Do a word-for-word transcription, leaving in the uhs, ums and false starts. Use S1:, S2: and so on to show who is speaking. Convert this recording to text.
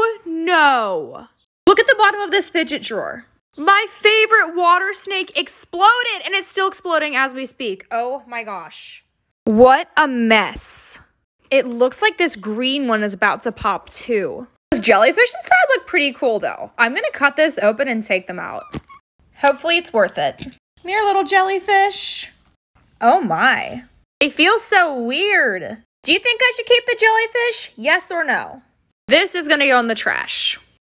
S1: Oh no. Look at the bottom of this fidget drawer. My favorite water snake exploded, and it's still exploding as we speak. Oh my gosh. What a mess. It looks like this green one is about to pop too. Those jellyfish inside look pretty cool though. I'm gonna cut this open and take them out. Hopefully it's worth it. Come here, little jellyfish. Oh my. They feel so weird. Do you think I should keep the jellyfish? Yes or no? This is gonna go in the trash.